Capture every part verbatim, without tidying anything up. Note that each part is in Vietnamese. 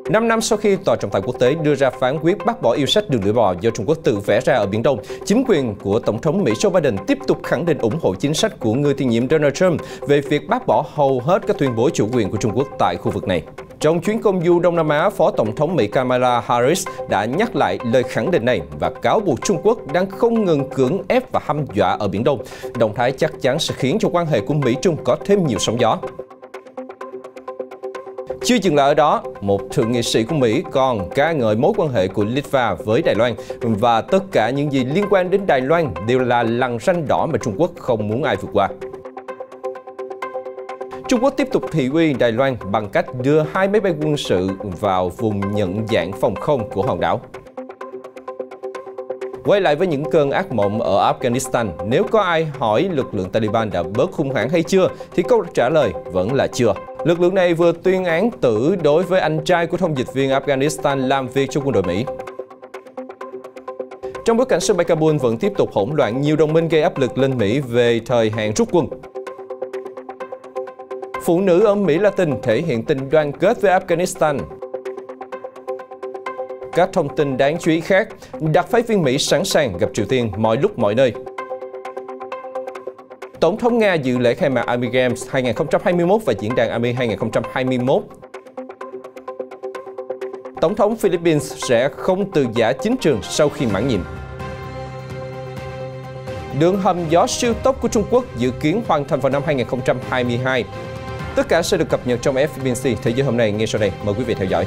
năm năm sau khi Tòa trọng tài quốc tế đưa ra phán quyết bác bỏ yêu sách đường lưỡi bò do Trung Quốc tự vẽ ra ở Biển Đông, chính quyền của Tổng thống Mỹ Joe Biden tiếp tục khẳng định ủng hộ chính sách của người tiền nhiệm Donald Trump về việc bác bỏ hầu hết các tuyên bố chủ quyền của Trung Quốc tại khu vực này. Trong chuyến công du Đông Nam Á, Phó Tổng thống Mỹ Kamala Harris đã nhắc lại lời khẳng định này và cáo buộc Trung Quốc đang không ngừng cưỡng ép và hăm dọa ở Biển Đông. Động thái chắc chắn sẽ khiến cho quan hệ của Mỹ-Trung có thêm nhiều sóng gió. Chưa dừng lại ở đó, một thượng nghị sĩ của Mỹ còn ca ngợi mối quan hệ của Litva với Đài Loan và tất cả những gì liên quan đến Đài Loan đều là lằn ranh đỏ mà Trung Quốc không muốn ai vượt qua. Trung Quốc tiếp tục thị uy Đài Loan bằng cách đưa hai máy bay quân sự vào vùng nhận dạng phòng không của hòn đảo. Quay lại với những cơn ác mộng ở Afghanistan, nếu có ai hỏi lực lượng Taliban đã bớt hung hãn hay chưa, thì câu trả lời vẫn là chưa. Lực lượng này vừa tuyên án tử đối với anh trai của thông dịch viên Afghanistan làm việc cho quân đội Mỹ. Trong bối cảnh sân bay Kabul vẫn tiếp tục hỗn loạn, nhiều đồng minh gây áp lực lên Mỹ về thời hạn rút quân. Phụ nữ ở Mỹ Latin thể hiện tình đoàn kết với Afghanistan. Các thông tin đáng chú ý khác, đặc phái viên Mỹ sẵn sàng gặp Triều Tiên mọi lúc mọi nơi. Tổng thống Nga dự lễ khai mạc Army Games hai không hai mốt và diễn đàn Army hai không hai mốt. Tổng thống Philippines sẽ không từ giã chính trường sau khi mãn nhiệm. Đường hầm gió siêu tốc của Trung Quốc dự kiến hoàn thành vào năm hai không hai hai. Tất cả sẽ được cập nhật trong ép bê en xê Thế giới hôm nay ngay sau đây. Mời quý vị theo dõi.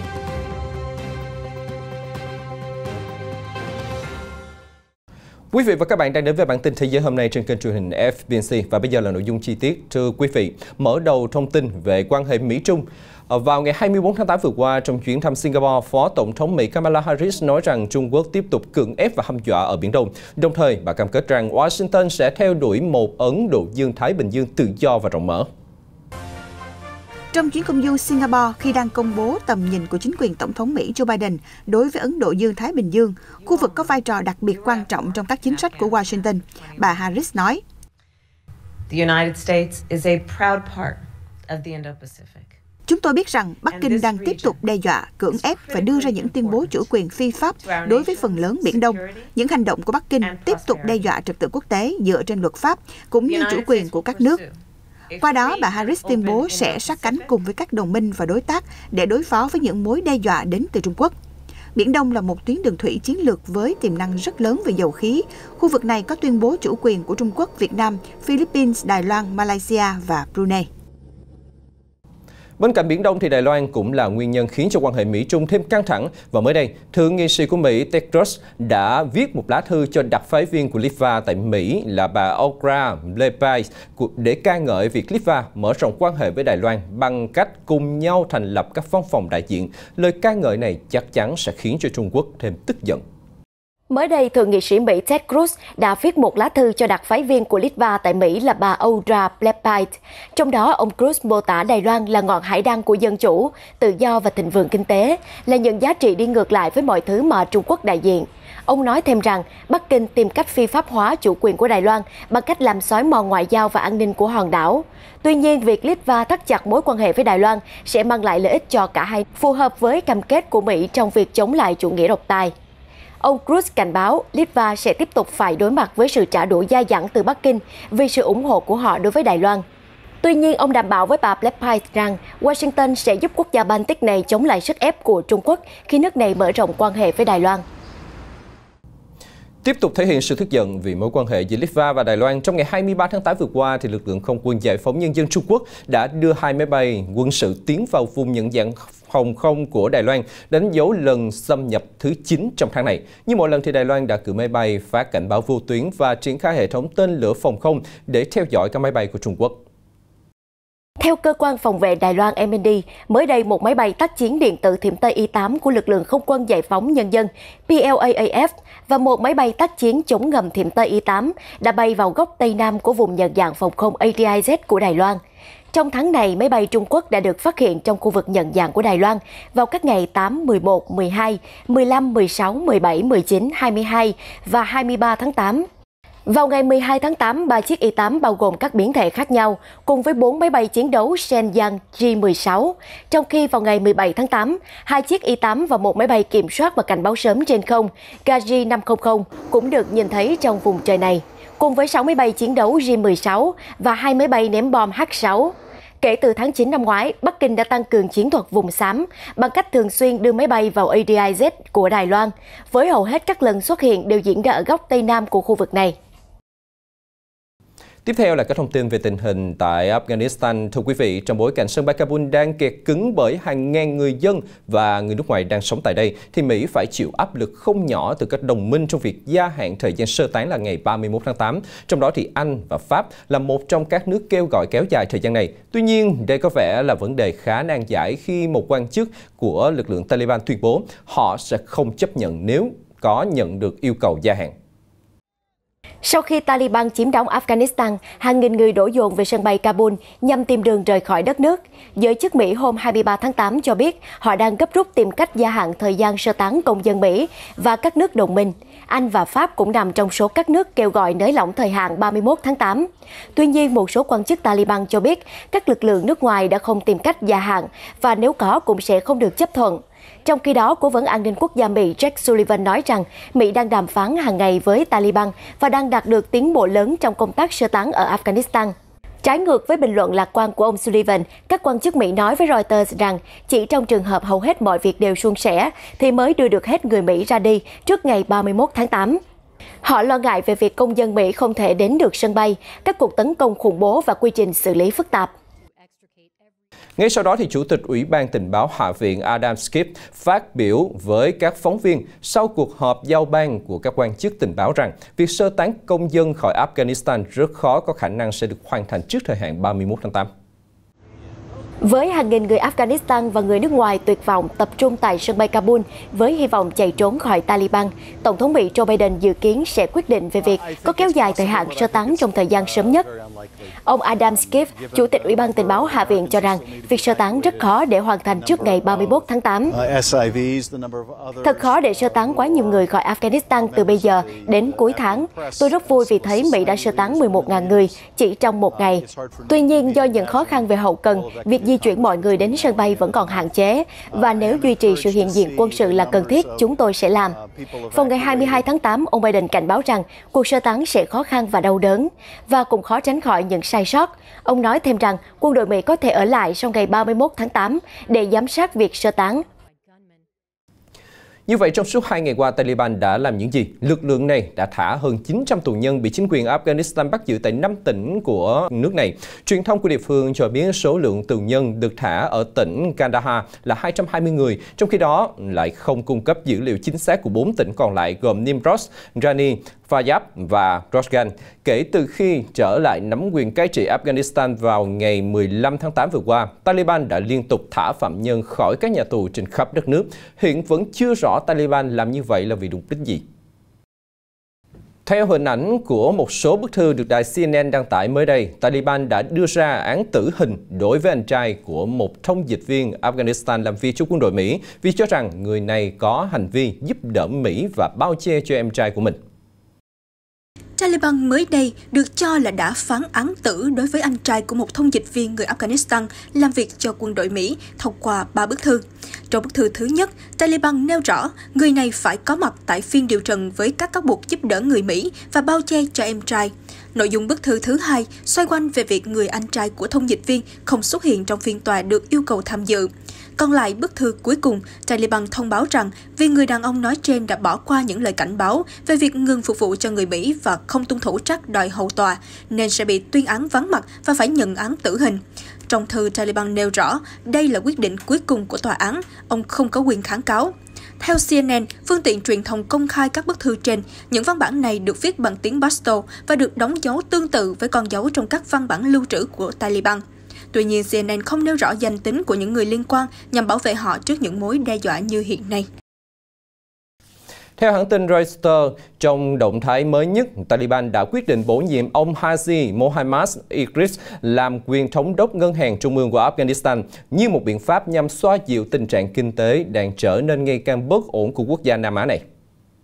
Quý vị và các bạn đang đến với bản tin Thế giới hôm nay trên kênh truyền hình ép bê en xê và bây giờ là nội dung chi tiết. Thưa quý vị, mở đầu thông tin về quan hệ Mỹ-Trung. Vào ngày hai mươi tư tháng tám vừa qua, trong chuyến thăm Singapore, Phó Tổng thống Mỹ Kamala Harris nói rằng Trung Quốc tiếp tục cưỡng ép và hăm dọa ở Biển Đông. Đồng thời, bà cam kết rằng Washington sẽ theo đuổi một Ấn Độ Dương-Thái Bình Dương tự do và rộng mở. Trong chuyến công du Singapore, khi đang công bố tầm nhìn của chính quyền Tổng thống Mỹ Joe Biden đối với Ấn Độ Dương-Thái Bình Dương, khu vực có vai trò đặc biệt quan trọng trong các chính sách của Washington, bà Harris nói: Chúng tôi biết rằng Bắc Kinh đang tiếp tục đe dọa, cưỡng ép và đưa ra những tuyên bố chủ quyền phi pháp đối với phần lớn Biển Đông. Những hành động của Bắc Kinh tiếp tục đe dọa trật tự quốc tế dựa trên luật pháp, cũng như chủ quyền của các nước. Qua đó, bà Harris tuyên bố sẽ sát cánh cùng với các đồng minh và đối tác để đối phó với những mối đe dọa đến từ Trung Quốc. Biển Đông là một tuyến đường thủy chiến lược với tiềm năng rất lớn về dầu khí. Khu vực này có tuyên bố chủ quyền của Trung Quốc, Việt Nam, Philippines, Đài Loan, Malaysia và Brunei. Bên cạnh Biển Đông thì Đài Loan cũng là nguyên nhân khiến cho quan hệ Mỹ-Trung thêm căng thẳng. Và mới đây, thượng nghị sĩ của Mỹ Ted Cruz đã viết một lá thư cho đặc phái viên của Litva tại Mỹ là bà Olga Lepaj để ca ngợi việc Litva mở rộng quan hệ với Đài Loan bằng cách cùng nhau thành lập các văn phòng đại diện. Lời ca ngợi này chắc chắn sẽ khiến cho Trung Quốc thêm tức giận. Mới đây, thượng nghị sĩ Mỹ Ted Cruz đã viết một lá thư cho đặc phái viên của Litva tại Mỹ là bà Olga Lepaj. Trong đó, ông Cruz mô tả Đài Loan là ngọn hải đăng của dân chủ, tự do và thịnh vượng kinh tế, là những giá trị đi ngược lại với mọi thứ mà Trung Quốc đại diện. Ông nói thêm rằng Bắc Kinh tìm cách phi pháp hóa chủ quyền của Đài Loan bằng cách làm xói mòn ngoại giao và an ninh của hòn đảo. Tuy nhiên, việc Litva thắt chặt mối quan hệ với Đài Loan sẽ mang lại lợi ích cho cả hai, phù hợp với cam kết của Mỹ trong việc chống lại chủ nghĩa độc tài. Ông Cruz cảnh báo Litva sẽ tiếp tục phải đối mặt với sự trả đũa dai dẳng từ Bắc Kinh vì sự ủng hộ của họ đối với Đài Loan. Tuy nhiên, ông đảm bảo với bà Lepaj rằng Washington sẽ giúp quốc gia Baltic này chống lại sức ép của Trung Quốc khi nước này mở rộng quan hệ với Đài Loan. Tiếp tục thể hiện sự tức giận vì mối quan hệ giữa Litva và Đài Loan, trong ngày hai mươi ba tháng tám vừa qua, thì lực lượng không quân Giải phóng Nhân dân Trung Quốc đã đưa hai máy bay quân sự tiến vào vùng nhận dạng phòng không của Đài Loan, đánh dấu lần xâm nhập thứ chín trong tháng này. Như mọi lần thì Đài Loan đã cử máy bay phát cảnh báo vô tuyến và triển khai hệ thống tên lửa phòng không để theo dõi các máy bay của Trung Quốc. Theo cơ quan phòng vệ Đài Loan em en đê, mới đây một máy bay tác chiến điện tử Thiểm Tây I tám của lực lượng không quân Giải phóng Nhân dân P L A A F và một máy bay tác chiến chống ngầm Thiểm Tây I tám đã bay vào góc Tây Nam của vùng nhận dạng phòng không A D I Z của Đài Loan. Trong tháng này, máy bay Trung Quốc đã được phát hiện trong khu vực nhận dạng của Đài Loan vào các ngày tám, mười một, mười hai, mười lăm, mười sáu, mười bảy, mười chín, hai mươi hai và hai mươi ba tháng tám. Vào ngày mười hai tháng tám, ba chiếc Y tám bao gồm các biến thể khác nhau, cùng với bốn máy bay chiến đấu Shenyang J mười sáu. Trong khi vào ngày mười bảy tháng tám, hai chiếc Y tám và một máy bay kiểm soát và cảnh báo sớm trên không, Gaji năm trăm cũng được nhìn thấy trong vùng trời này, cùng với sáu máy bay chiến đấu J mười sáu và hai máy bay ném bom H sáu. Kể từ tháng chín năm ngoái, Bắc Kinh đã tăng cường chiến thuật vùng xám bằng cách thường xuyên đưa máy bay vào A D I Z của Đài Loan, với hầu hết các lần xuất hiện đều diễn ra ở góc Tây Nam của khu vực này. Tiếp theo là các thông tin về tình hình tại Afghanistan. Thưa quý vị, trong bối cảnh sân bay Kabul đang kẹt cứng bởi hàng ngàn người dân và người nước ngoài đang sống tại đây, thì Mỹ phải chịu áp lực không nhỏ từ các đồng minh trong việc gia hạn thời gian sơ tán là ngày ba mươi mốt tháng tám. Trong đó thì Anh và Pháp là một trong các nước kêu gọi kéo dài thời gian này. Tuy nhiên, đây có vẻ là vấn đề khá nan giải khi một quan chức của lực lượng Taliban tuyên bố họ sẽ không chấp nhận nếu có nhận được yêu cầu gia hạn. Sau khi Taliban chiếm đóng Afghanistan, hàng nghìn người đổ dồn về sân bay Kabul nhằm tìm đường rời khỏi đất nước. Giới chức Mỹ hôm hai mươi ba tháng tám cho biết họ đang gấp rút tìm cách gia hạn thời gian sơ tán công dân Mỹ và các nước đồng minh. Anh và Pháp cũng nằm trong số các nước kêu gọi nới lỏng thời hạn ba mươi mốt tháng tám. Tuy nhiên, một số quan chức Taliban cho biết các lực lượng nước ngoài đã không tìm cách gia hạn và nếu có cũng sẽ không được chấp thuận. Trong khi đó, Cố vấn An ninh Quốc gia Mỹ Jake Sullivan nói rằng Mỹ đang đàm phán hàng ngày với Taliban và đang đạt được tiến bộ lớn trong công tác sơ tán ở Afghanistan. Trái ngược với bình luận lạc quan của ông Sullivan, các quan chức Mỹ nói với Reuters rằng chỉ trong trường hợp hầu hết mọi việc đều suôn sẻ thì mới đưa được hết người Mỹ ra đi trước ngày ba mươi mốt tháng tám. Họ lo ngại về việc công dân Mỹ không thể đến được sân bay, các cuộc tấn công khủng bố và quy trình xử lý phức tạp. Ngay sau đó, thì Chủ tịch Ủy ban Tình báo Hạ viện Adam Schiff phát biểu với các phóng viên sau cuộc họp giao ban của các quan chức tình báo rằng việc sơ tán công dân khỏi Afghanistan rất khó có khả năng sẽ được hoàn thành trước thời hạn ba mươi mốt tháng tám. Với hàng nghìn người Afghanistan và người nước ngoài tuyệt vọng tập trung tại sân bay Kabul với hy vọng chạy trốn khỏi Taliban, Tổng thống Mỹ Joe Biden dự kiến sẽ quyết định về việc có kéo dài thời hạn sơ tán trong thời gian sớm nhất. Ông Adam Schiff, Chủ tịch Ủy ban Tình báo Hạ viện cho rằng việc sơ tán rất khó để hoàn thành trước ngày ba mươi mốt tháng tám. Thật khó để sơ tán quá nhiều người khỏi Afghanistan từ bây giờ đến cuối tháng. Tôi rất vui vì thấy Mỹ đã sơ tán mười một nghìn người chỉ trong một ngày. Tuy nhiên, do những khó khăn về hậu cần, việc di chuyển mọi người đến sân bay vẫn còn hạn chế, và nếu duy trì sự hiện diện quân sự là cần thiết, chúng tôi sẽ làm. Vào ngày hai mươi hai tháng tám, ông Biden cảnh báo rằng cuộc sơ tán sẽ khó khăn và đau đớn, và cũng khó tránh khỏi những sai sót. Ông nói thêm rằng quân đội Mỹ có thể ở lại sau ngày ba mươi mốt tháng tám để giám sát việc sơ tán. Như vậy, trong suốt hai ngày qua, Taliban đã làm những gì? Lực lượng này đã thả hơn chín trăm tù nhân bị chính quyền Afghanistan bắt giữ tại năm tỉnh của nước này. Truyền thông của địa phương cho biết số lượng tù nhân được thả ở tỉnh Kandahar là hai trăm hai mươi người, trong khi đó lại không cung cấp dữ liệu chính xác của bốn tỉnh còn lại gồm Nimroz, Rani, Faryab và Rojgan. Kể từ khi trở lại nắm quyền cai trị Afghanistan vào ngày mười lăm tháng tám vừa qua, Taliban đã liên tục thả phạm nhân khỏi các nhà tù trên khắp đất nước. Hiện vẫn chưa rõ Taliban làm như vậy là vì mục đích gì. Theo hình ảnh của một số bức thư được đài C N N đăng tải mới đây, Taliban đã đưa ra án tử hình đối với anh trai của một thông dịch viên Afghanistan làm việc cho quân đội Mỹ vì cho rằng người này có hành vi giúp đỡ Mỹ và bao che cho em trai của mình. Taliban mới đây được cho là đã phán án tử đối với anh trai của một thông dịch viên người Afghanistan làm việc cho quân đội Mỹ thông qua ba bức thư. Trong bức thư thứ nhất, Taliban nêu rõ người này phải có mặt tại phiên điều trần với các cáo buộc giúp đỡ người Mỹ và bao che cho em trai. Nội dung bức thư thứ hai xoay quanh về việc người anh trai của thông dịch viên không xuất hiện trong phiên tòa được yêu cầu tham dự. Còn lại bức thư cuối cùng, Taliban thông báo rằng vì người đàn ông nói trên đã bỏ qua những lời cảnh báo về việc ngừng phục vụ cho người Mỹ và không tuân thủ trắc đòi hầu tòa, nên sẽ bị tuyên án vắng mặt và phải nhận án tử hình. Trong thư, Taliban nêu rõ đây là quyết định cuối cùng của tòa án, ông không có quyền kháng cáo. Theo C N N, phương tiện truyền thông công khai các bức thư trên, những văn bản này được viết bằng tiếng Pashto và được đóng dấu tương tự với con dấu trong các văn bản lưu trữ của Taliban. Tuy nhiên, C N N không nêu rõ danh tính của những người liên quan nhằm bảo vệ họ trước những mối đe dọa như hiện nay. Theo hãng tin Reuters, trong động thái mới nhất, Taliban đã quyết định bổ nhiệm ông Haji Mohammad Idris làm quyền thống đốc ngân hàng trung ương của Afghanistan như một biện pháp nhằm xoa dịu tình trạng kinh tế đang trở nên ngày càng bất ổn của quốc gia Nam Á này.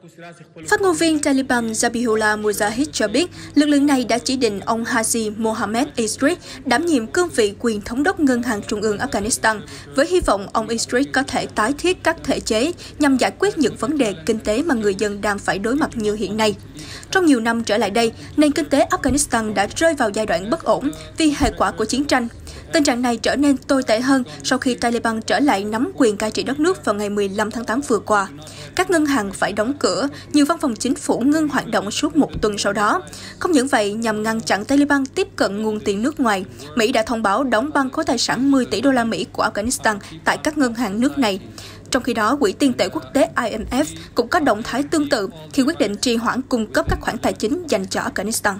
Phát ngôn viên Taliban Zabihullah Mujahid cho biết, lực lượng này đã chỉ định ông Haji Mohammad Idris đảm nhiệm cương vị quyền thống đốc ngân hàng trung ương Afghanistan, với hy vọng ông Idris có thể tái thiết các thể chế nhằm giải quyết những vấn đề kinh tế mà người dân đang phải đối mặt như hiện nay. Trong nhiều năm trở lại đây, nền kinh tế Afghanistan đã rơi vào giai đoạn bất ổn vì hệ quả của chiến tranh. Tình trạng này trở nên tồi tệ hơn sau khi Taliban trở lại nắm quyền cai trị đất nước vào ngày mười lăm tháng tám vừa qua. Các ngân hàng phải đóng cửa, nhiều văn phòng chính phủ ngưng hoạt động suốt một tuần sau đó. Không những vậy, nhằm ngăn chặn Taliban tiếp cận nguồn tiền nước ngoài, Mỹ đã thông báo đóng băng khối tài sản mười tỷ đô la Mỹ của Afghanistan tại các ngân hàng nước này. Trong khi đó, Quỹ tiền tệ quốc tế I M F cũng có động thái tương tự khi quyết định trì hoãn cung cấp các khoản tài chính dành cho Afghanistan.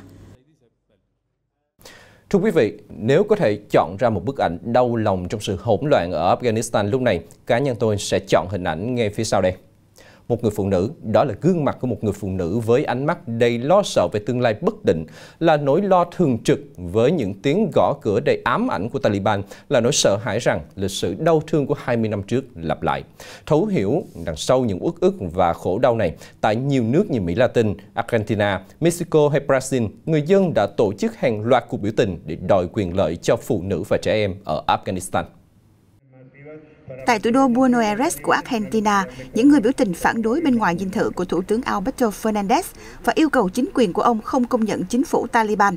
Thưa quý vị, nếu có thể chọn ra một bức ảnh đau lòng trong sự hỗn loạn ở Afghanistan lúc này, cá nhân tôi sẽ chọn hình ảnh ngay phía sau đây. Một người phụ nữ, đó là gương mặt của một người phụ nữ với ánh mắt đầy lo sợ về tương lai bất định, là nỗi lo thường trực với những tiếng gõ cửa đầy ám ảnh của Taliban, là nỗi sợ hãi rằng lịch sử đau thương của hai mươi năm trước lặp lại. Thấu hiểu đằng sau những uất ức và khổ đau này, tại nhiều nước như Mỹ Latin, Argentina, Mexico hay Brazil, người dân đã tổ chức hàng loạt cuộc biểu tình để đòi quyền lợi cho phụ nữ và trẻ em ở Afghanistan. Tại thủ đô Buenos Aires của Argentina, những người biểu tình phản đối bên ngoài dinh thự của Thủ tướng Alberto Fernandez và yêu cầu chính quyền của ông không công nhận chính phủ Taliban.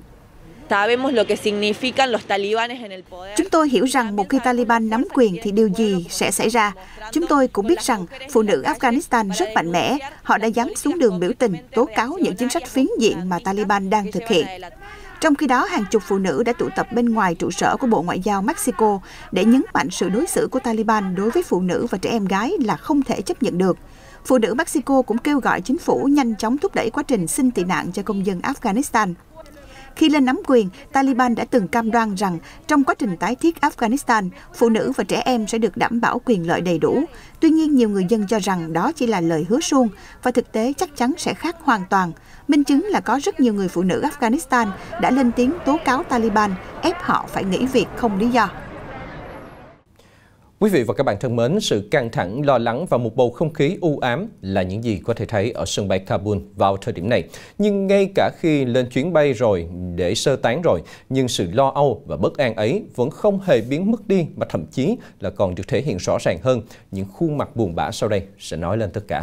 Chúng tôi hiểu rằng một khi Taliban nắm quyền thì điều gì sẽ xảy ra. Chúng tôi cũng biết rằng phụ nữ Afghanistan rất mạnh mẽ. Họ đã dám xuống đường biểu tình, tố cáo những chính sách phiến diện mà Taliban đang thực hiện. Trong khi đó, hàng chục phụ nữ đã tụ tập bên ngoài trụ sở của Bộ Ngoại giao Mexico để nhấn mạnh sự đối xử của Taliban đối với phụ nữ và trẻ em gái là không thể chấp nhận được. Phụ nữ Mexico cũng kêu gọi chính phủ nhanh chóng thúc đẩy quá trình xin tị nạn cho công dân Afghanistan. Khi lên nắm quyền, Taliban đã từng cam đoan rằng trong quá trình tái thiết Afghanistan, phụ nữ và trẻ em sẽ được đảm bảo quyền lợi đầy đủ. Tuy nhiên, nhiều người dân cho rằng đó chỉ là lời hứa suông và thực tế chắc chắn sẽ khác hoàn toàn. Minh chứng là có rất nhiều người phụ nữ Afghanistan đã lên tiếng tố cáo Taliban, ép họ phải nghỉ việc không lý do. Quý vị và các bạn thân mến, sự căng thẳng, lo lắng và một bầu không khí u ám là những gì có thể thấy ở sân bay Kabul vào thời điểm này. Nhưng ngay cả khi lên chuyến bay rồi để sơ tán rồi, nhưng sự lo âu và bất an ấy vẫn không hề biến mất đi, mà thậm chí là còn được thể hiện rõ ràng hơn. Những khuôn mặt buồn bã sau đây sẽ nói lên tất cả.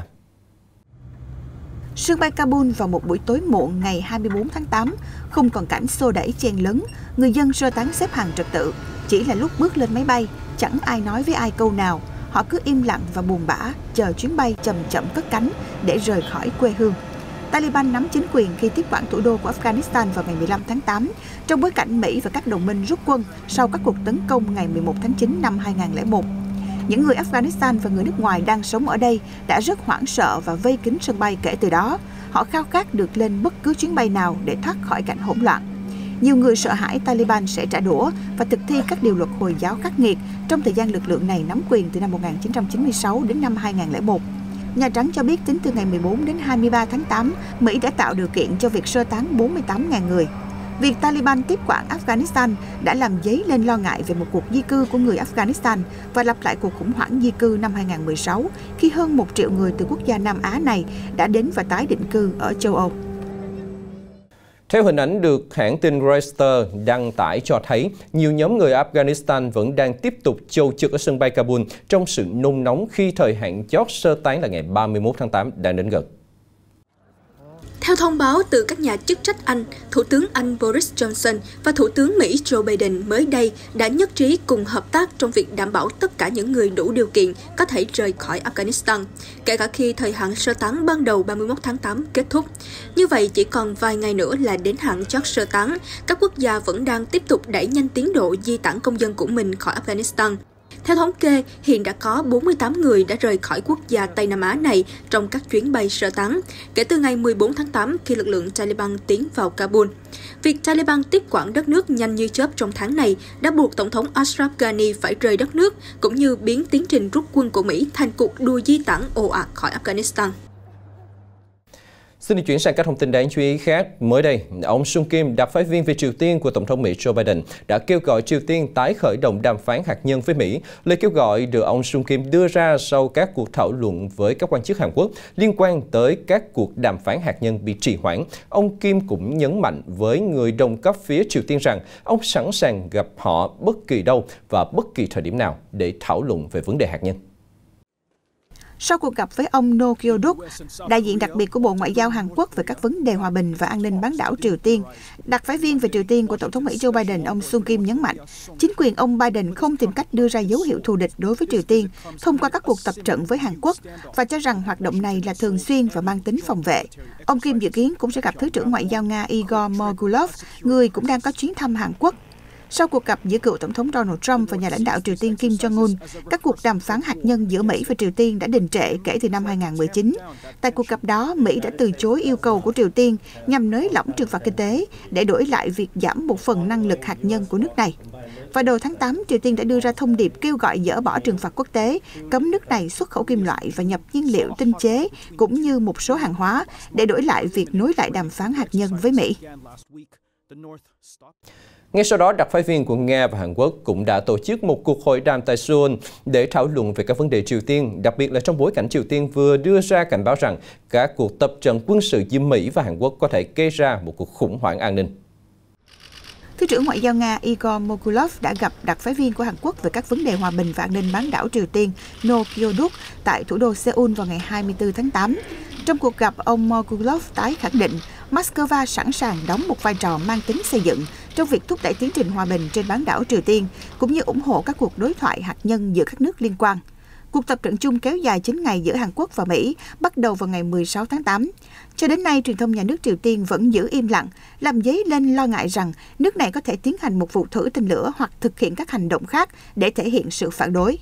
Sân bay Kabul vào một buổi tối muộn ngày hai mươi tư tháng tám, không còn cảnh xô đẩy chen lấn, người dân sơ tán xếp hàng trật tự. Chỉ là lúc bước lên máy bay, chẳng ai nói với ai câu nào. Họ cứ im lặng và buồn bã, chờ chuyến bay chậm chậm cất cánh để rời khỏi quê hương. Taliban nắm chính quyền khi tiếp quản thủ đô của Afghanistan vào ngày mười lăm tháng tám, trong bối cảnh Mỹ và các đồng minh rút quân sau các cuộc tấn công ngày mười một tháng chín năm hai nghìn không trăm lẻ một. Những người Afghanistan và người nước ngoài đang sống ở đây đã rất hoảng sợ và vây kín sân bay kể từ đó. Họ khao khát được lên bất cứ chuyến bay nào để thoát khỏi cảnh hỗn loạn. Nhiều người sợ hãi Taliban sẽ trả đũa và thực thi các điều luật Hồi giáo khắc nghiệt trong thời gian lực lượng này nắm quyền từ năm một nghìn chín trăm chín mươi sáu đến năm hai nghìn không trăm lẻ một. Nhà Trắng cho biết tính từ ngày mười bốn đến hai mươi ba tháng tám, Mỹ đã tạo điều kiện cho việc sơ tán bốn mươi tám nghìn người. Việc Taliban tiếp quản Afghanistan đã làm dấy lên lo ngại về một cuộc di cư của người Afghanistan và lặp lại cuộc khủng hoảng di cư năm hai nghìn không trăm mười sáu khi hơn một triệu người từ quốc gia Nam Á này đã đến và tái định cư ở châu Âu. Theo hình ảnh được hãng tin Reuters đăng tải cho thấy, nhiều nhóm người Afghanistan vẫn đang tiếp tục chầu trực ở sân bay Kabul trong sự nôn nóng khi thời hạn chót sơ tán là ngày ba mươi mốt tháng tám đang đến gần. Theo thông báo từ các nhà chức trách Anh, Thủ tướng Anh Boris Johnson và Thủ tướng Mỹ Joe Biden mới đây đã nhất trí cùng hợp tác trong việc đảm bảo tất cả những người đủ điều kiện có thể rời khỏi Afghanistan, kể cả khi thời hạn sơ tán ban đầu ba mươi mốt tháng tám kết thúc. Như vậy, chỉ còn vài ngày nữa là đến hạn chót sơ tán, các quốc gia vẫn đang tiếp tục đẩy nhanh tiến độ di tản công dân của mình khỏi Afghanistan. Theo thống kê, hiện đã có bốn mươi tám người đã rời khỏi quốc gia Tây Nam Á này trong các chuyến bay sơ tán, kể từ ngày mười bốn tháng tám khi lực lượng Taliban tiến vào Kabul. Việc Taliban tiếp quản đất nước nhanh như chớp trong tháng này đã buộc Tổng thống Ashraf Ghani phải rời đất nước, cũng như biến tiến trình rút quân của Mỹ thành cuộc đua di tản ồ ạt khỏi Afghanistan. Xin được chuyển sang các thông tin đáng chú ý khác. Mới đây, ông Sung Kim, đặc phái viên về Triều Tiên của Tổng thống Mỹ Joe Biden, đã kêu gọi Triều Tiên tái khởi động đàm phán hạt nhân với Mỹ. Lời kêu gọi được ông Sung Kim đưa ra sau các cuộc thảo luận với các quan chức Hàn Quốc liên quan tới các cuộc đàm phán hạt nhân bị trì hoãn. Ông Kim cũng nhấn mạnh với người đồng cấp phía Triều Tiên rằng ông sẵn sàng gặp họ bất kỳ đâu và bất kỳ thời điểm nào để thảo luận về vấn đề hạt nhân. Sau cuộc gặp với ông No Kyo-duk, đại diện đặc biệt của Bộ Ngoại giao Hàn Quốc về các vấn đề hòa bình và an ninh bán đảo Triều Tiên, đặc phái viên về Triều Tiên của Tổng thống Mỹ Joe Biden, ông Sung Kim nhấn mạnh, chính quyền ông Biden không tìm cách đưa ra dấu hiệu thù địch đối với Triều Tiên thông qua các cuộc tập trận với Hàn Quốc và cho rằng hoạt động này là thường xuyên và mang tính phòng vệ. Ông Kim dự kiến cũng sẽ gặp Thứ trưởng Ngoại giao Nga Igor Morgulov, người cũng đang có chuyến thăm Hàn Quốc. Sau cuộc gặp giữa cựu Tổng thống Donald Trump và nhà lãnh đạo Triều Tiên Kim Jong-un, các cuộc đàm phán hạt nhân giữa Mỹ và Triều Tiên đã đình trệ kể từ năm hai nghìn không trăm mười chín. Tại cuộc gặp đó, Mỹ đã từ chối yêu cầu của Triều Tiên nhằm nới lỏng trừng phạt kinh tế để đổi lại việc giảm một phần năng lực hạt nhân của nước này. Vào đầu tháng tám, Triều Tiên đã đưa ra thông điệp kêu gọi dỡ bỏ trừng phạt quốc tế, cấm nước này xuất khẩu kim loại và nhập nhiên liệu tinh chế, cũng như một số hàng hóa, để đổi lại việc nối lại đàm phán hạt nhân với Mỹ. Ngay sau đó, đặc phái viên của Nga và Hàn Quốc cũng đã tổ chức một cuộc hội đàm tại Seoul để thảo luận về các vấn đề Triều Tiên, đặc biệt là trong bối cảnh Triều Tiên vừa đưa ra cảnh báo rằng các cuộc tập trận quân sự giữa Mỹ và Hàn Quốc có thể gây ra một cuộc khủng hoảng an ninh. Thứ trưởng Ngoại giao Nga Igor Morgulov đã gặp đặc phái viên của Hàn Quốc về các vấn đề hòa bình và an ninh bán đảo Triều Tiên No Kyo-duk tại thủ đô Seoul vào ngày hai mươi tư tháng tám. Trong cuộc gặp, ông Morgulov tái khẳng định Moscow sẵn sàng đóng một vai trò mang tính xây dựng trong việc thúc đẩy tiến trình hòa bình trên bán đảo Triều Tiên, cũng như ủng hộ các cuộc đối thoại hạt nhân giữa các nước liên quan. Cuộc tập trận chung kéo dài chín ngày giữa Hàn Quốc và Mỹ bắt đầu vào ngày mười sáu tháng tám. Cho đến nay, truyền thông nhà nước Triều Tiên vẫn giữ im lặng, làm dấy lên lo ngại rằng nước này có thể tiến hành một vụ thử tên lửa hoặc thực hiện các hành động khác để thể hiện sự phản đối.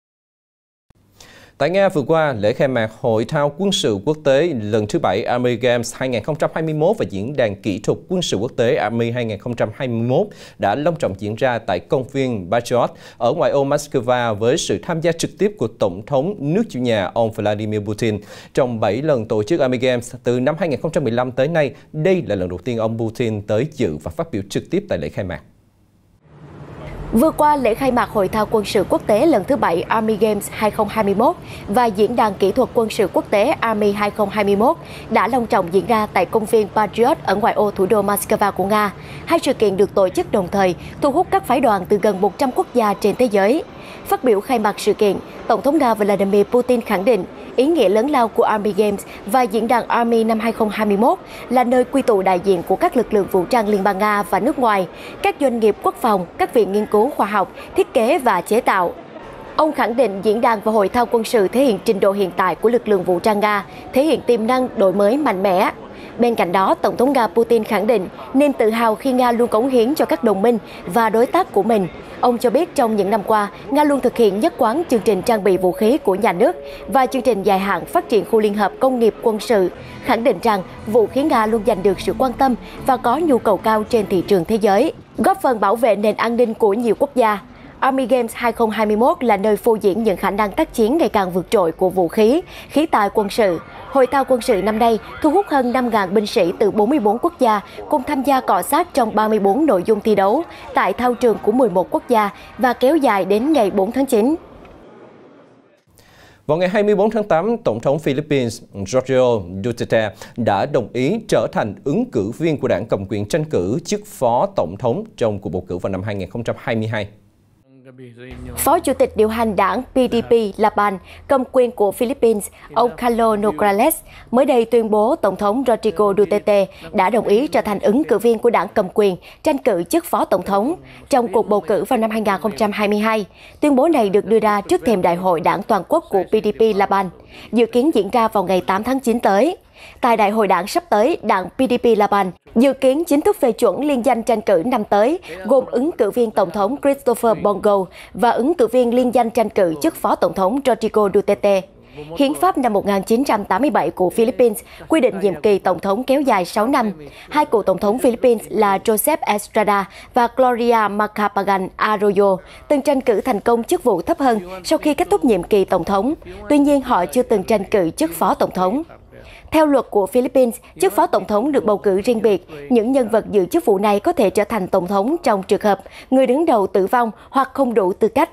Tại Nga vừa qua, lễ khai mạc Hội thao quân sự quốc tế lần thứ bảy Army Games hai không hai mốt và Diễn đàn kỹ thuật quân sự quốc tế Army hai không hai mốt đã long trọng diễn ra tại công viên Patriot ở ngoại ô Moscow với sự tham gia trực tiếp của Tổng thống nước chủ nhà ông Vladimir Putin. Trong bảy lần tổ chức Army Games từ năm hai không một lăm tới nay, đây là lần đầu tiên ông Putin tới dự và phát biểu trực tiếp tại lễ khai mạc. Vừa qua, lễ khai mạc Hội thao quân sự quốc tế lần thứ bảy Army Games hai không hai mốt và Diễn đàn kỹ thuật quân sự quốc tế Army hai không hai mốt đã long trọng diễn ra tại công viên Patriot ở ngoại ô thủ đô Moscow của Nga. Hai sự kiện được tổ chức đồng thời, thu hút các phái đoàn từ gần một trăm quốc gia trên thế giới. Phát biểu khai mạc sự kiện, Tổng thống Nga Vladimir Putin khẳng định ý nghĩa lớn lao của Army Games và Diễn đàn Army năm hai không hai mốt là nơi quy tụ đại diện của các lực lượng vũ trang Liên bang Nga và nước ngoài, các doanh nghiệp quốc phòng, các viện nghiên cứu khoa học, thiết kế và chế tạo. Ông khẳng định diễn đàn và hội thao quân sự thể hiện trình độ hiện tại của lực lượng vũ trang Nga, thể hiện tiềm năng đổi mới mạnh mẽ. Bên cạnh đó, Tổng thống Nga Putin khẳng định niềm tự hào khi Nga luôn cống hiến cho các đồng minh và đối tác của mình. Ông cho biết trong những năm qua, Nga luôn thực hiện nhất quán chương trình trang bị vũ khí của nhà nước và chương trình dài hạn phát triển khu liên hợp công nghiệp quân sự, khẳng định rằng vũ khí Nga luôn giành được sự quan tâm và có nhu cầu cao trên thị trường thế giới, góp phần bảo vệ nền an ninh của nhiều quốc gia. Army Games hai không hai mốt là nơi phô diễn những khả năng tác chiến ngày càng vượt trội của vũ khí, khí tài quân sự. Hội thao quân sự năm nay thu hút hơn năm nghìn binh sĩ từ bốn mươi tư quốc gia cùng tham gia cọ sát trong ba mươi tư nội dung thi đấu tại thao trường của mười một quốc gia và kéo dài đến ngày bốn tháng chín. Vào ngày hai mươi tư tháng tám, Tổng thống Philippines Rodrigo Duterte đã đồng ý trở thành ứng cử viên của đảng cầm quyền tranh cử chức phó tổng thống trong cuộc bầu cử vào năm hai không hai hai. Phó Chủ tịch điều hành đảng pê đê pê Laban, cầm quyền của Philippines, ông Carlos Nograles, mới đây tuyên bố Tổng thống Rodrigo Duterte đã đồng ý trở thành ứng cử viên của đảng cầm quyền tranh cử chức phó tổng thống trong cuộc bầu cử vào năm hai không hai hai. Tuyên bố này được đưa ra trước thềm đại hội đảng toàn quốc của pê đê pê Laban, dự kiến diễn ra vào ngày tám tháng chín tới. Tại đại hội đảng sắp tới, đảng pê đê pê Laban dự kiến chính thức phê chuẩn liên danh tranh cử năm tới, gồm ứng cử viên Tổng thống Christopher Bongo và ứng cử viên liên danh tranh cử chức phó tổng thống Rodrigo Duterte. Hiến pháp năm một nghìn chín trăm tám mươi bảy của Philippines quy định nhiệm kỳ tổng thống kéo dài sáu năm. Hai cựu tổng thống Philippines là Joseph Estrada và Gloria Macapagal Arroyo từng tranh cử thành công chức vụ thấp hơn sau khi kết thúc nhiệm kỳ tổng thống. Tuy nhiên, họ chưa từng tranh cử chức phó tổng thống. Theo luật của Philippines, chức phó tổng thống được bầu cử riêng biệt. Những nhân vật giữ chức vụ này có thể trở thành tổng thống trong trường hợp người đứng đầu tử vong hoặc không đủ tư cách.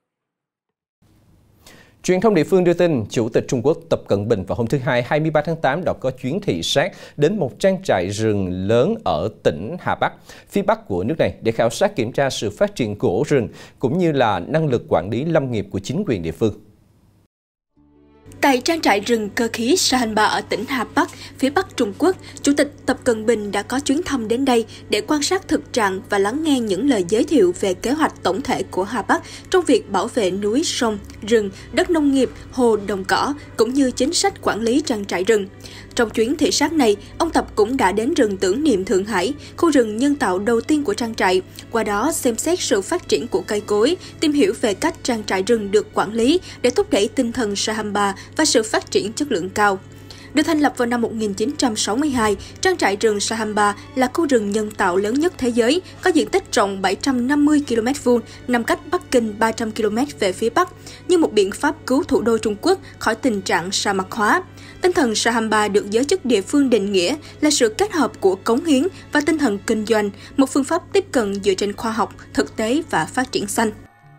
Truyền thông địa phương đưa tin, Chủ tịch Trung Quốc Tập Cận Bình vào hôm thứ Hai hai mươi ba tháng tám đã có chuyến thị sát đến một trang trại rừng lớn ở tỉnh Hà Bắc, phía bắc của nước này để khảo sát kiểm tra sự phát triển gỗ rừng cũng như là năng lực quản lý lâm nghiệp của chính quyền địa phương. Tại trang trại rừng cơ khí Sahanba ở tỉnh Hà Bắc, phía bắc Trung Quốc, Chủ tịch Tập Cận Bình đã có chuyến thăm đến đây để quan sát thực trạng và lắng nghe những lời giới thiệu về kế hoạch tổng thể của Hà Bắc trong việc bảo vệ núi, sông, rừng, đất nông nghiệp, hồ, đồng cỏ, cũng như chính sách quản lý trang trại rừng. Trong chuyến thị sát này, ông Tập cũng đã đến rừng tưởng niệm Thượng Hải, khu rừng nhân tạo đầu tiên của trang trại, qua đó xem xét sự phát triển của cây cối, tìm hiểu về cách trang trại rừng được quản lý để thúc đẩy tinh thần Sahanba và sự phát triển chất lượng cao. Được thành lập vào năm một nghìn chín trăm sáu mươi hai, trang trại rừng Sahanba là khu rừng nhân tạo lớn nhất thế giới, có diện tích rộng bảy trăm năm mươi ki lô mét vuông, nằm cách Bắc Kinh ba trăm ki lô mét về phía bắc, như một biện pháp cứu thủ đô Trung Quốc khỏi tình trạng sa mạc hóa. Tinh thần Sahanba được giới chức địa phương định nghĩa là sự kết hợp của cống hiến và tinh thần kinh doanh, một phương pháp tiếp cận dựa trên khoa học, thực tế và phát triển xanh.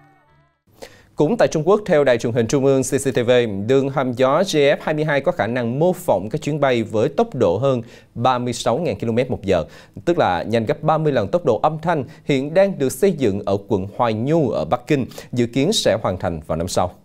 Cũng tại Trung Quốc, theo Đài truyền hình Trung ương xê xê tê vê, đường hầm gió J F hai mươi hai có khả năng mô phỏng các chuyến bay với tốc độ hơn ba mươi sáu nghìn ki lô mét một giờ, tức là nhanh gấp ba mươi lần tốc độ âm thanh, hiện đang được xây dựng ở quận Hoài Nhu ở Bắc Kinh, dự kiến sẽ hoàn thành vào năm sau.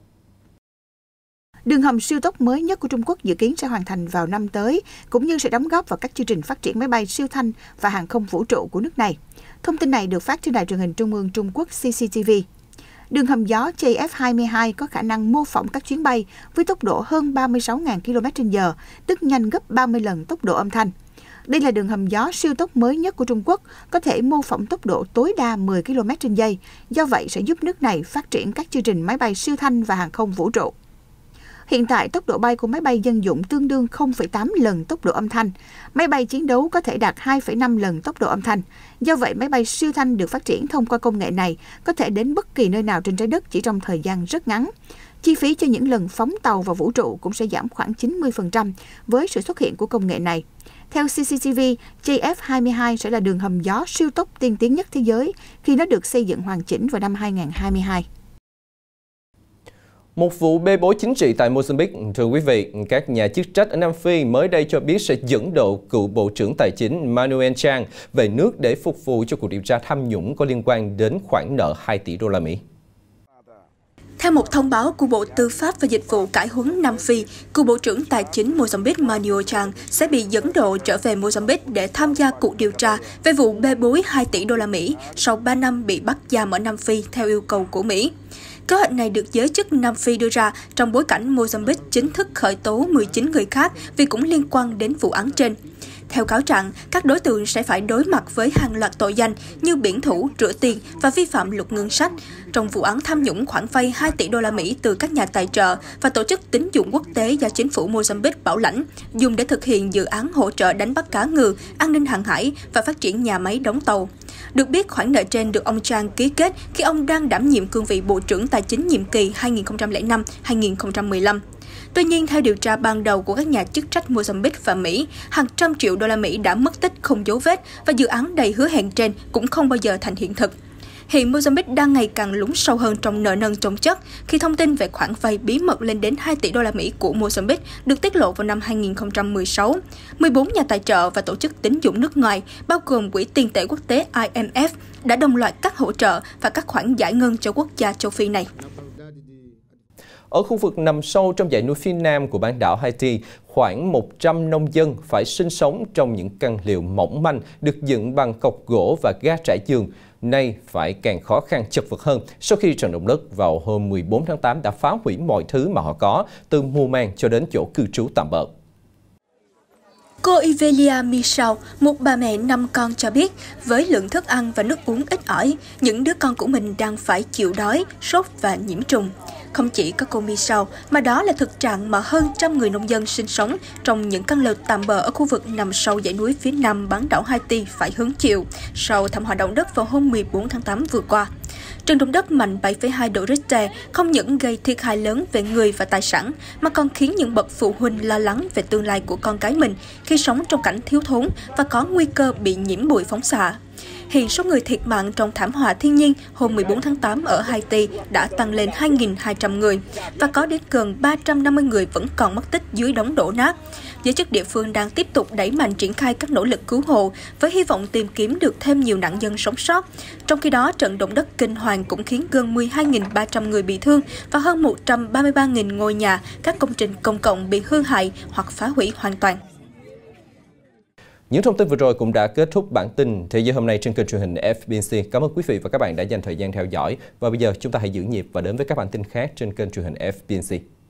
Đường hầm siêu tốc mới nhất của Trung Quốc dự kiến sẽ hoàn thành vào năm tới, cũng như sẽ đóng góp vào các chương trình phát triển máy bay siêu thanh và hàng không vũ trụ của nước này. Thông tin này được phát trên Đài truyền hình Trung ương Trung Quốc xê xê tê vê. Đường hầm gió J F hai mươi hai có khả năng mô phỏng các chuyến bay với tốc độ hơn ba mươi sáu nghìn ki lô mét trên giờ, tức nhanh gấp ba mươi lần tốc độ âm thanh. Đây là đường hầm gió siêu tốc mới nhất của Trung Quốc, có thể mô phỏng tốc độ tối đa mười ki lô mét trên giây, do vậy sẽ giúp nước này phát triển các chương trình máy bay siêu thanh và hàng không vũ trụ. Hiện tại, tốc độ bay của máy bay dân dụng tương đương không phẩy tám lần tốc độ âm thanh. Máy bay chiến đấu có thể đạt hai phẩy năm lần tốc độ âm thanh. Do vậy, máy bay siêu thanh được phát triển thông qua công nghệ này có thể đến bất kỳ nơi nào trên trái đất chỉ trong thời gian rất ngắn. Chi phí cho những lần phóng tàu vào vũ trụ cũng sẽ giảm khoảng chín mươi phần trăm với sự xuất hiện của công nghệ này. Theo xê xê tê vê, J F hai mươi hai sẽ là đường hầm gió siêu tốc tiên tiến nhất thế giới khi nó được xây dựng hoàn chỉnh vào năm hai nghìn không trăm hai mươi hai. Một vụ bê bối chính trị tại Mozambique, thưa quý vị, các nhà chức trách ở Nam Phi mới đây cho biết sẽ dẫn độ cựu Bộ trưởng Tài chính Manuel Chang về nước để phục vụ cho cuộc điều tra tham nhũng có liên quan đến khoản nợ hai tỷ đô la Mỹ. Theo một thông báo của Bộ Tư pháp và Dịch vụ Cải huấn Nam Phi, cựu Bộ trưởng Tài chính Mozambique Manuel Chang sẽ bị dẫn độ trở về Mozambique để tham gia cuộc điều tra về vụ bê bối hai tỷ đô la Mỹ sau ba năm bị bắt giam ở Nam Phi theo yêu cầu của Mỹ. Kế hoạch này được giới chức Nam Phi đưa ra trong bối cảnh Mozambique chính thức khởi tố mười chín người khác vì cũng liên quan đến vụ án trên. Theo cáo trạng, các đối tượng sẽ phải đối mặt với hàng loạt tội danh như biển thủ, rửa tiền và vi phạm luật ngân sách trong vụ án tham nhũng khoản vay hai tỷ đô la Mỹ từ các nhà tài trợ và tổ chức tín dụng quốc tế do chính phủ Mozambique bảo lãnh, dùng để thực hiện dự án hỗ trợ đánh bắt cá ngừ, an ninh hàng hải và phát triển nhà máy đóng tàu. Được biết, khoản nợ trên được ông Chang ký kết khi ông đang đảm nhiệm cương vị Bộ trưởng Tài chính nhiệm kỳ hai nghìn không trăm lẻ năm đến hai nghìn không trăm mười lăm. Tuy nhiên, theo điều tra ban đầu của các nhà chức trách Mozambique và Mỹ, hàng trăm triệu đô la Mỹ đã mất tích không dấu vết và dự án đầy hứa hẹn trên cũng không bao giờ thành hiện thực. Hiện Mozambique đang ngày càng lún sâu hơn trong nợ nần chồng chất khi thông tin về khoản vay bí mật lên đến hai tỷ đô la Mỹ của Mozambique được tiết lộ vào năm hai nghìn không trăm mười sáu. mười bốn nhà tài trợ và tổ chức tín dụng nước ngoài, bao gồm Quỹ tiền tệ quốc tế I M F, đã đồng loạt cắt hỗ trợ và các khoản giải ngân cho quốc gia châu Phi này. Ở khu vực nằm sâu trong dãy núi phía nam của bán đảo Haiti, khoảng một trăm nông dân phải sinh sống trong những căn lều mỏng manh được dựng bằng cọc gỗ và ga trải giường. Nay phải càng khó khăn chật vật hơn sau khi trận động đất vào hôm mười bốn tháng tám đã phá hủy mọi thứ mà họ có, từ mùa màng cho đến chỗ cư trú tạm bợ. Cô Ivelia Michel, một bà mẹ năm con cho biết, với lượng thức ăn và nước uống ít ỏi, những đứa con của mình đang phải chịu đói, sốt và nhiễm trùng. Không chỉ có cô Michelle, mà đó là thực trạng mà hơn trăm người nông dân sinh sống trong những căn lều tạm bợ ở khu vực nằm sau dãy núi phía nam bán đảo Haiti phải hứng chịu sau thảm họa động đất vào hôm mười bốn tháng tám vừa qua. Trận động đất mạnh bảy phẩy hai độ Richter không những gây thiệt hại lớn về người và tài sản, mà còn khiến những bậc phụ huynh lo lắng về tương lai của con cái mình khi sống trong cảnh thiếu thốn và có nguy cơ bị nhiễm bụi phóng xạ. Hiện số người thiệt mạng trong thảm họa thiên nhiên hôm mười bốn tháng tám ở Haiti đã tăng lên hai nghìn hai trăm người và có đến gần ba trăm năm mươi người vẫn còn mất tích dưới đống đổ nát. Giới chức địa phương đang tiếp tục đẩy mạnh triển khai các nỗ lực cứu hộ với hy vọng tìm kiếm được thêm nhiều nạn nhân sống sót. Trong khi đó, trận động đất kinh hoàng cũng khiến gần mười hai nghìn ba trăm người bị thương và hơn một trăm ba mươi ba nghìn ngôi nhà, các công trình công cộng bị hư hại hoặc phá hủy hoàn toàn. Những thông tin vừa rồi cũng đã kết thúc bản tin Thế giới hôm nay trên kênh truyền hình ép bê xê. Cảm ơn quý vị và các bạn đã dành thời gian theo dõi. Và bây giờ chúng ta hãy giữ nhịp và đến với các bản tin khác trên kênh truyền hình ép bê xê.